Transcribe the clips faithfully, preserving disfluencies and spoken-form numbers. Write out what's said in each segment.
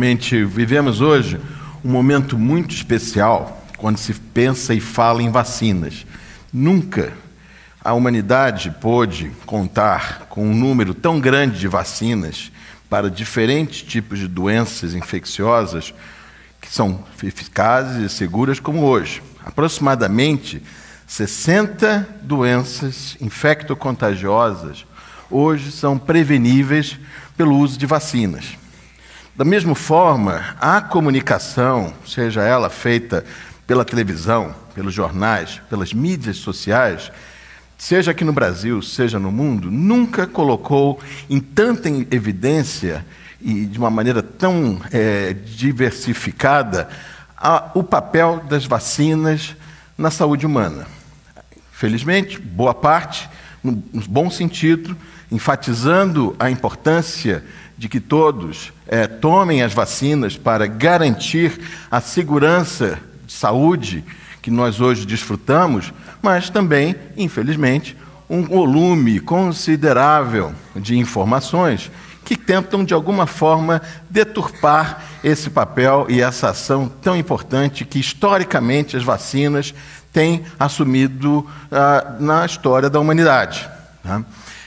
Realmente vivemos hoje um momento muito especial quando se pensa e fala em vacinas. Nunca a humanidade pôde contar com um número tão grande de vacinas para diferentes tipos de doenças infecciosas que são eficazes e seguras como hoje. Aproximadamente sessenta doenças infectocontagiosas hoje são preveníveis pelo uso de vacinas. Da mesma forma, a comunicação, seja ela feita pela televisão, pelos jornais, pelas mídias sociais, seja aqui no Brasil, seja no mundo, nunca colocou em tanta evidência e de uma maneira tão é, diversificada a, o papel das vacinas na saúde humana. Felizmente, boa parte, no, no bom sentido, enfatizando a importância de que todos é, tomem as vacinas para garantir a segurança de saúde que nós hoje desfrutamos, mas também, infelizmente, um volume considerável de informações que tentam, de alguma forma, deturpar esse papel e essa ação tão importante que, historicamente, as vacinas têm assumido ah, na história da humanidade. Tá?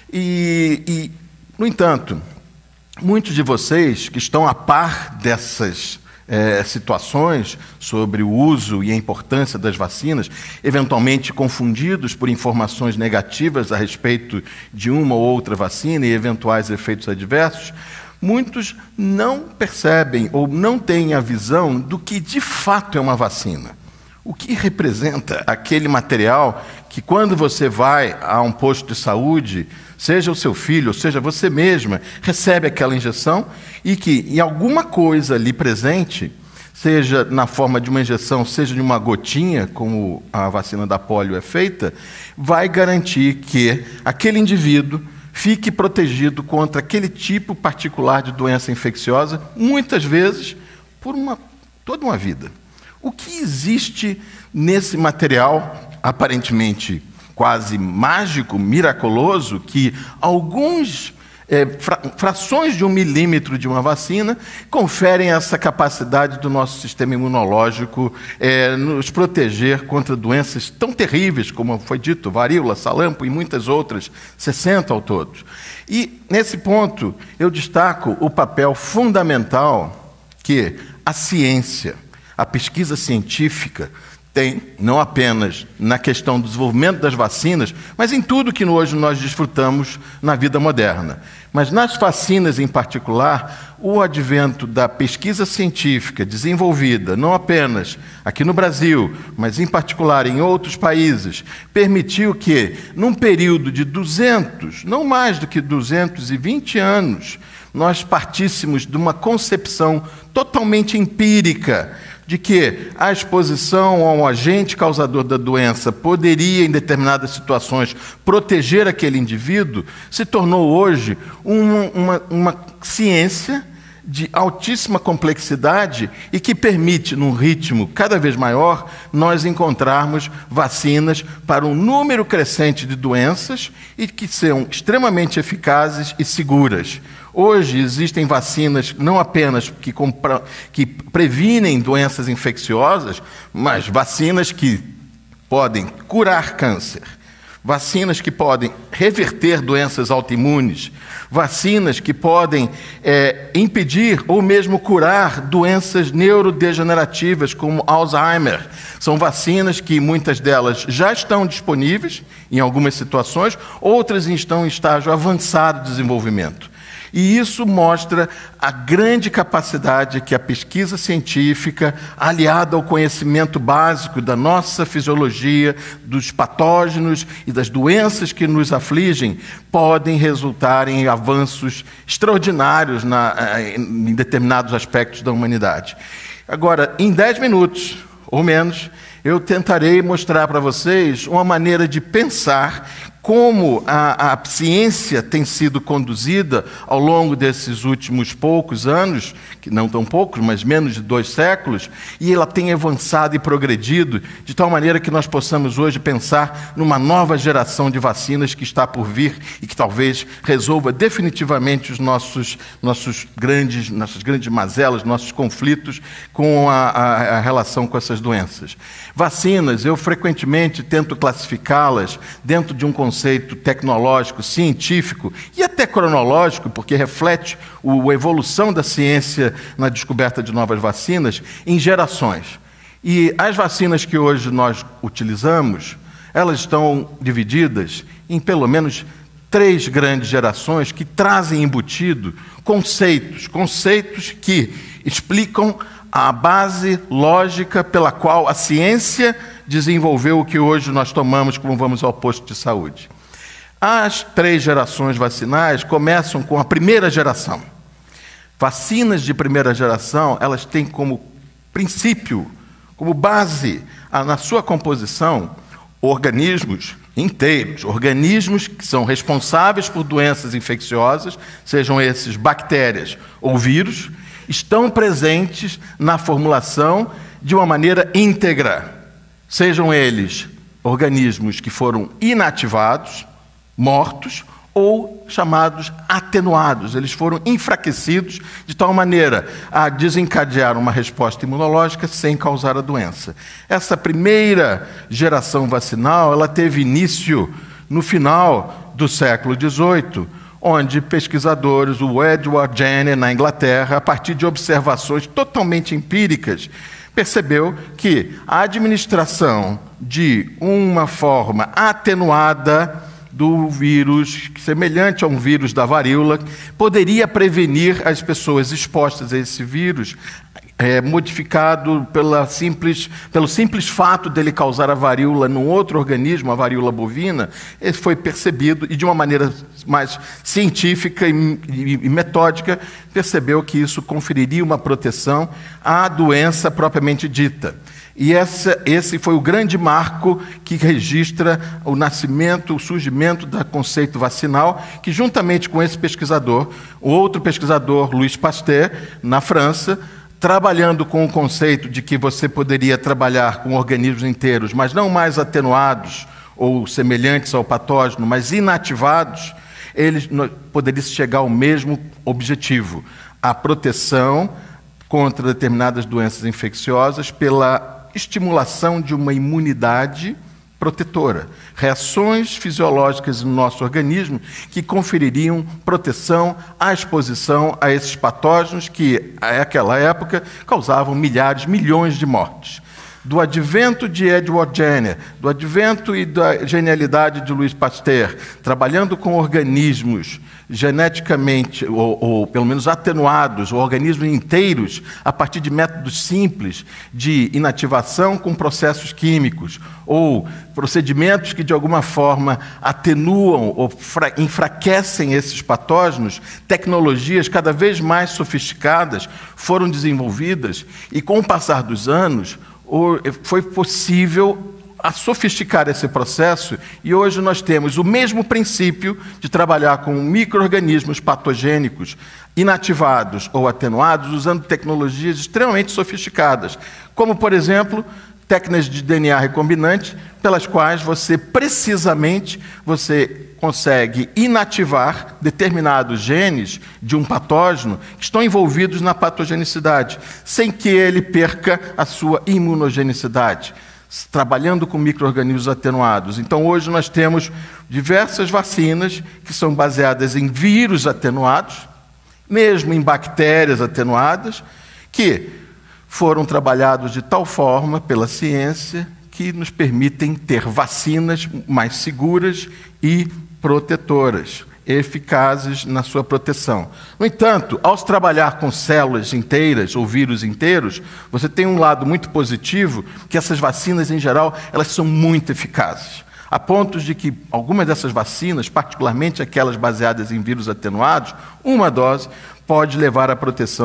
E, e, no entanto, muitos de vocês que estão a par dessas é, situações sobre o uso e a importância das vacinas, eventualmente confundidos por informações negativas a respeito de uma ou outra vacina e eventuais efeitos adversos, muitos não percebem ou não têm a visão do que de fato é uma vacina. O que representa aquele material que, quando você vai a um posto de saúde, seja o seu filho, ou seja você mesma, recebe aquela injeção e que, em alguma coisa ali presente, seja na forma de uma injeção, seja de uma gotinha, como a vacina da polio é feita, vai garantir que aquele indivíduo fique protegido contra aquele tipo particular de doença infecciosa, muitas vezes por uma, toda uma vida. O que existe nesse material, aparentemente quase mágico, miraculoso, que alguns é, fra frações de um milímetro de uma vacina conferem essa capacidade do nosso sistema imunológico é, nos proteger contra doenças tão terríveis, como foi dito, varíola, sarampo e muitas outras, sessenta ao todo. E, nesse ponto, eu destaco o papel fundamental que a ciência, a pesquisa científica tem, não apenas na questão do desenvolvimento das vacinas, mas em tudo que hoje nós desfrutamos na vida moderna. Mas nas vacinas em particular, o advento da pesquisa científica desenvolvida, não apenas aqui no Brasil, mas em particular em outros países, permitiu que, num período de duzentos, não mais do que duzentos e vinte anos, nós partíssemos de uma concepção totalmente empírica de que a exposição a um agente causador da doença poderia, em determinadas situações, proteger aquele indivíduo, se tornou hoje uma, uma, uma ciência de altíssima complexidade e que permite, num ritmo cada vez maior, nós encontrarmos vacinas para um número crescente de doenças e que sejam extremamente eficazes e seguras. Hoje existem vacinas não apenas que, que previnem doenças infecciosas, mas vacinas que podem curar câncer, vacinas que podem reverter doenças autoimunes, vacinas que podem é, impedir ou mesmo curar doenças neurodegenerativas como Alzheimer. São vacinas que muitas delas já estão disponíveis em algumas situações, outras estão em estágio avançado de desenvolvimento. E isso mostra a grande capacidade que a pesquisa científica, aliada ao conhecimento básico da nossa fisiologia, dos patógenos e das doenças que nos afligem, podem resultar em avanços extraordinários na, em determinados aspectos da humanidade. Agora, em dez minutos, ou menos, eu tentarei mostrar para vocês uma maneira de pensar como a, a ciência tem sido conduzida ao longo desses últimos poucos anos, que não tão poucos, mas menos de dois séculos, e ela tem avançado e progredido de tal maneira que nós possamos hoje pensar numa nova geração de vacinas que está por vir e que talvez resolva definitivamente os nossos, nossos grandes, nossas grandes mazelas, nossos conflitos com a, a, a relação com essas doenças. Vacinas, eu frequentemente tento classificá-las dentro de um conceito tecnológico, científico e até cronológico, porque reflete a evolução da ciência na descoberta de novas vacinas em gerações. E as vacinas que hoje nós utilizamos, elas estão divididas em pelo menos três grandes gerações que trazem embutido conceitos, conceitos que explicam a base lógica pela qual a ciência desenvolveu o que hoje nós tomamos como vamos ao posto de saúde. As três gerações vacinais começam com a primeira geração. Vacinas de primeira geração, elas têm como princípio, como base, na sua composição, organismos inteiros, organismos que são responsáveis por doenças infecciosas, sejam esses bactérias ou vírus, estão presentes na formulação de uma maneira íntegra. Sejam eles organismos que foram inativados, mortos, ou chamados atenuados. Eles foram enfraquecidos de tal maneira a desencadear uma resposta imunológica sem causar a doença. Essa primeira geração vacinal, ela teve início no final do século dezoito, onde pesquisadores, o Edward Jenner, na Inglaterra, a partir de observações totalmente empíricas, percebeu que a administração de uma forma atenuada do vírus, semelhante a um vírus da varíola, poderia prevenir as pessoas expostas a esse vírus, é, modificado pela simples, pelo simples fato dele causar a varíola num outro organismo, a varíola bovina. Ele foi percebido, e de uma maneira mais científica e, e, e metódica, percebeu que isso conferiria uma proteção à doença propriamente dita. E essa, esse foi o grande marco que registra o nascimento, o surgimento do conceito vacinal, que juntamente com esse pesquisador, o outro pesquisador, Louis Pasteur, na França, trabalhando com o conceito de que você poderia trabalhar com organismos inteiros, mas não mais atenuados ou semelhantes ao patógeno, mas inativados, eles poderiam chegar ao mesmo objetivo, a proteção contra determinadas doenças infecciosas pela estimulação de uma imunidade protetora, reações fisiológicas no nosso organismo que confeririam proteção à exposição a esses patógenos que, naquela época, causavam milhares, milhões de mortes. Do advento de Edward Jenner, do advento e da genialidade de Louis Pasteur, trabalhando com organismos geneticamente, ou, ou pelo menos atenuados, ou organismos inteiros, a partir de métodos simples de inativação com processos químicos, ou procedimentos que de alguma forma atenuam ou enfraquecem esses patógenos, tecnologias cada vez mais sofisticadas foram desenvolvidas, e com o passar dos anos, foi possível a sofisticar esse processo, e hoje nós temos o mesmo princípio de trabalhar com micro-organismos patogênicos inativados ou atenuados, usando tecnologias extremamente sofisticadas, como, por exemplo, técnicas de D N A recombinante, pelas quais você, precisamente, você consegue inativar determinados genes de um patógeno que estão envolvidos na patogenicidade, sem que ele perca a sua imunogenicidade, trabalhando com micro-organismos atenuados. Então, hoje nós temos diversas vacinas que são baseadas em vírus atenuados, mesmo em bactérias atenuadas, que foram trabalhados de tal forma pela ciência que nos permitem ter vacinas mais seguras e protetoras, eficazes na sua proteção. No entanto, ao se trabalhar com células inteiras ou vírus inteiros, você tem um lado muito positivo, que essas vacinas, em geral, elas são muito eficazes, a ponto de que algumas dessas vacinas, particularmente aquelas baseadas em vírus atenuados, uma dose pode levar à proteção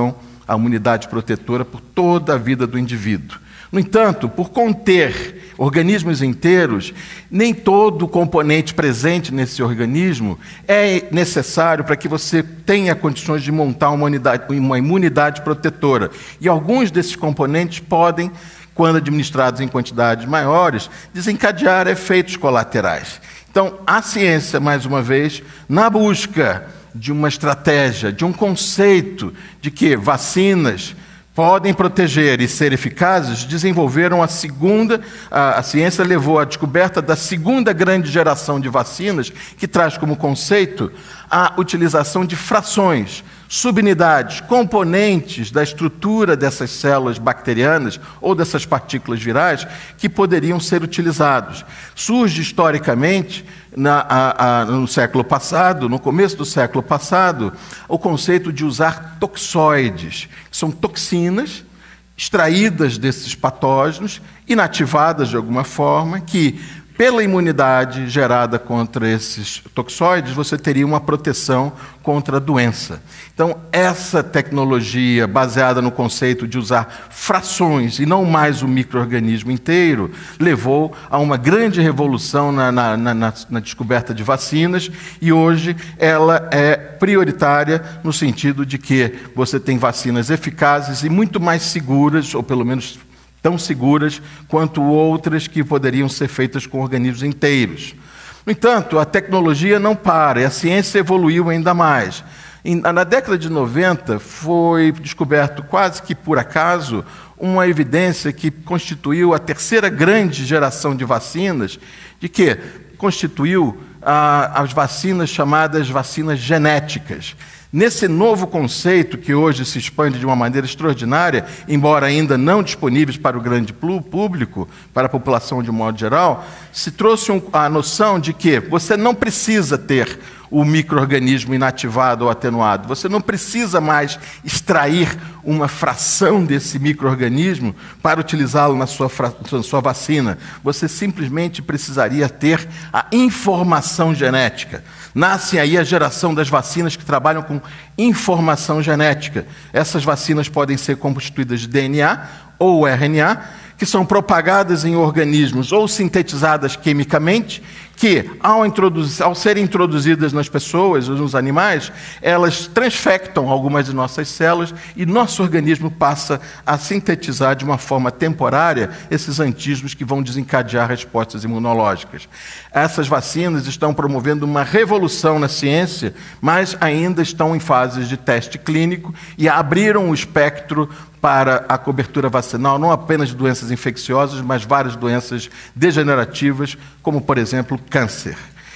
a imunidade protetora por toda a vida do indivíduo. No entanto, por conter organismos inteiros, nem todo componente presente nesse organismo é necessário para que você tenha condições de montar uma, unidade, uma imunidade protetora. E alguns desses componentes podem, quando administrados em quantidades maiores, desencadear efeitos colaterais. Então, a ciência, mais uma vez, na busca de uma estratégia, de um conceito de que vacinas podem proteger e ser eficazes, desenvolveram a segunda, a, a ciência levou à descoberta da segunda grande geração de vacinas, que traz como conceito a utilização de frações, subunidades, componentes da estrutura dessas células bacterianas ou dessas partículas virais que poderiam ser utilizados. Surge historicamente, na, a, a, no século passado, no começo do século passado, o conceito de usar toxoides, que são toxinas extraídas desses patógenos, inativadas de alguma forma, que pela imunidade gerada contra esses toxoides, você teria uma proteção contra a doença. Então, essa tecnologia, baseada no conceito de usar frações e não mais o micro-organismo inteiro, levou a uma grande revolução na, na, na, na descoberta de vacinas, e hoje ela é prioritária no sentido de que você tem vacinas eficazes e muito mais seguras, ou pelo menos tão seguras quanto outras que poderiam ser feitas com organismos inteiros. No entanto, a tecnologia não para, e a ciência evoluiu ainda mais. Na década de noventa, foi descoberto, quase que por acaso, uma evidência que constituiu a terceira grande geração de vacinas, de que constituiu ah, as vacinas chamadas vacinas genéticas. Nesse novo conceito, que hoje se expande de uma maneira extraordinária, embora ainda não disponíveis para o grande público, para a população de um modo geral, se trouxe um, a noção de que você não precisa ter o micro-organismo inativado ou atenuado. Você não precisa mais extrair uma fração desse micro-organismo para utilizá-lo na sua, na sua vacina. Você simplesmente precisaria ter a informação genética. Nasce aí a geração das vacinas que trabalham com informação genética. Essas vacinas podem ser constituídas de D N A ou R N A, que são propagadas em organismos ou sintetizadas quimicamente, que, ao, ao serem introduzidas nas pessoas ou nos animais, elas transfectam algumas de nossas células e nosso organismo passa a sintetizar de uma forma temporária esses antígenos que vão desencadear respostas imunológicas. Essas vacinas estão promovendo uma revolução na ciência, mas ainda estão em fases de teste clínico e abriram o espectro para a cobertura vacinal, não apenas de doenças infecciosas, mas várias doenças degenerativas, como, por exemplo, câncer.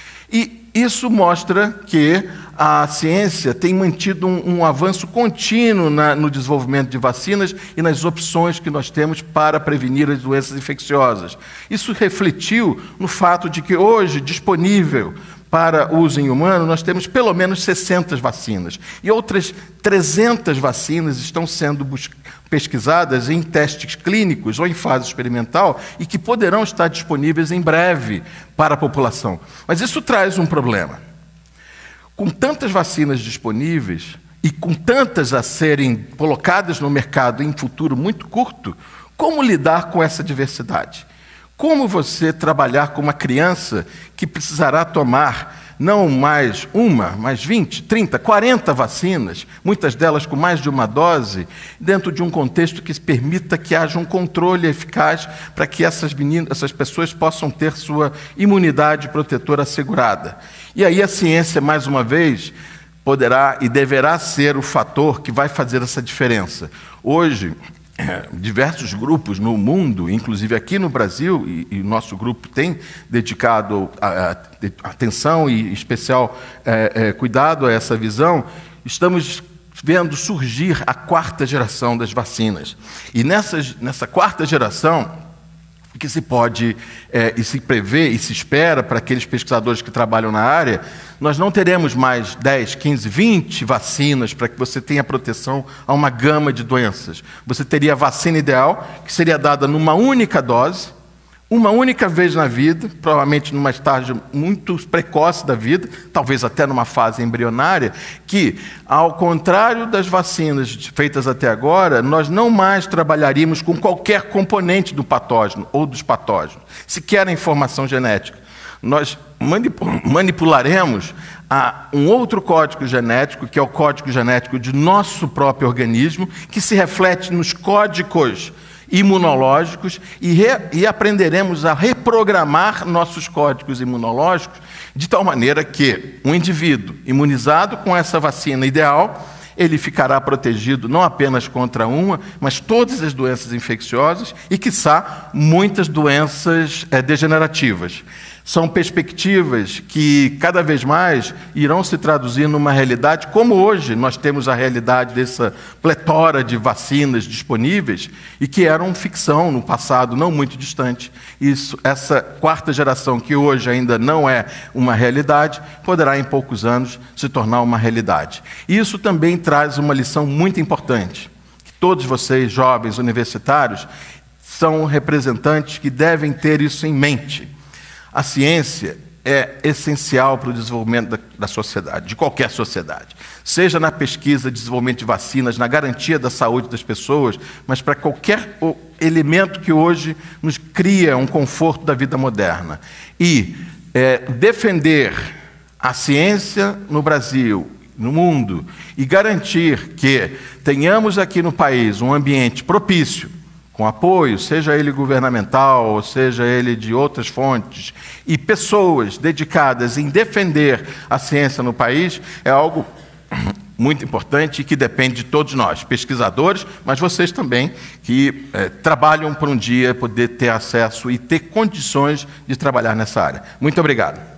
E isso mostra que a ciência tem mantido um, um avanço contínuo na, no desenvolvimento de vacinas e nas opções que nós temos para prevenir as doenças infecciosas. Isso refletiu no fato de que hoje, disponível para uso em humano, nós temos pelo menos sessenta vacinas. E outras trezentas vacinas estão sendo pesquisadas em testes clínicos ou em fase experimental e que poderão estar disponíveis em breve para a população. Mas isso traz um problema. Com tantas vacinas disponíveis e com tantas a serem colocadas no mercado em futuro muito curto, como lidar com essa diversidade? Como você trabalhar com uma criança que precisará tomar não mais uma, mas vinte, trinta, quarenta vacinas, muitas delas com mais de uma dose, dentro de um contexto que permita que haja um controle eficaz para que essas meninas, essas pessoas possam ter sua imunidade protetora assegurada. E aí a ciência, mais uma vez, poderá e deverá ser o fator que vai fazer essa diferença. Hoje, diversos grupos no mundo, inclusive aqui no Brasil, e o nosso grupo tem dedicado a, a, atenção e especial é, é, cuidado a essa visão, estamos vendo surgir a quarta geração das vacinas. E nessas, nessa quarta geração, o que se pode é, e se prevê e se espera para aqueles pesquisadores que trabalham na área, nós não teremos mais dez, quinze, vinte vacinas para que você tenha proteção a uma gama de doenças. Você teria a vacina ideal, que seria dada numa única dose, uma única vez na vida, provavelmente numa estágio muito precoce da vida, talvez até numa fase embrionária, que, ao contrário das vacinas feitas até agora, nós não mais trabalharíamos com qualquer componente do patógeno ou dos patógenos, sequer a informação genética. Nós manipularemos a um outro código genético, que é o código genético de nosso próprio organismo, que se reflete nos códigos imunológicos e, re, e aprenderemos a reprogramar nossos códigos imunológicos de tal maneira que um indivíduo imunizado com essa vacina ideal, ele ficará protegido não apenas contra uma, mas todas as doenças infecciosas e, quiçá, muitas doenças é, degenerativas. São perspectivas que, cada vez mais, irão se traduzir numa realidade, como hoje nós temos a realidade dessa pletora de vacinas disponíveis e que eram ficção no passado não muito distante. Isso, essa quarta geração, que hoje ainda não é uma realidade, poderá, em poucos anos, se tornar uma realidade. Isso também traz uma lição muito importante. Que todos vocês, jovens universitários, são representantes que devem ter isso em mente. A ciência é essencial para o desenvolvimento da, da sociedade, de qualquer sociedade. Seja na pesquisa, desenvolvimento de vacinas, na garantia da saúde das pessoas, mas para qualquer elemento que hoje nos cria um conforto da vida moderna. E é, defender a ciência no Brasil, no mundo, e garantir que tenhamos aqui no país um ambiente propício, com apoio, seja ele governamental, ou seja ele de outras fontes, e pessoas dedicadas em defender a ciência no país, é algo muito importante e que depende de todos nós, pesquisadores, mas vocês também, que é, trabalham por um dia poder ter acesso e ter condições de trabalhar nessa área. Muito obrigado.